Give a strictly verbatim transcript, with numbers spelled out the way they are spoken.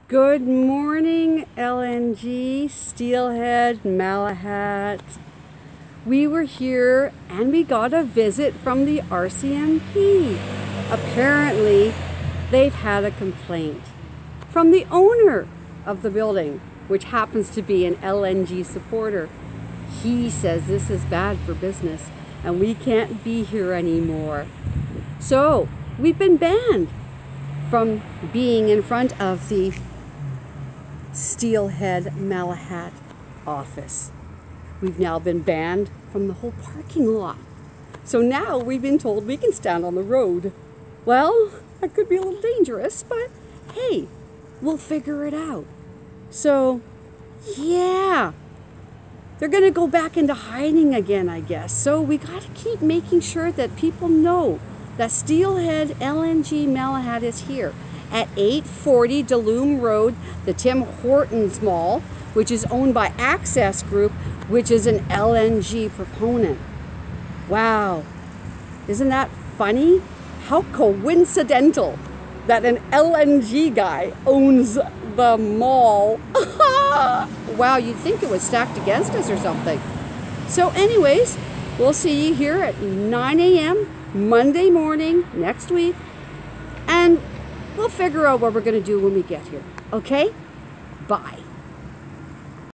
Good morning, L N G, Steelhead, Malahat. We were here and we got a visit from the R C M P. Apparently, they've had a complaint from the owner of the building, which happens to be an L N G supporter. He says this is bad for business and we can't be here anymore. So, we've been banned from being in front of the Steelhead Malahat office. We've now been banned from the whole parking lot. So now we've been told we can stand on the road. Well, that could be a little dangerous, but hey, we'll figure it out. So, yeah, they're gonna go back into hiding again, I guess. So we gotta keep making sure that people know that Steelhead L N G Malahat is here at eight forty DeLume Road, the Tim Hortons Mall, which is owned by Access Group, which is an L N G proponent. Wow, isn't that funny? How coincidental that an L N G guy owns the mall. Wow, you'd think it was stacked against us or something. So anyways, we'll see you here at nine A M Monday morning next week, and we'll figure out what we're going to do when we get here. Okay? Bye.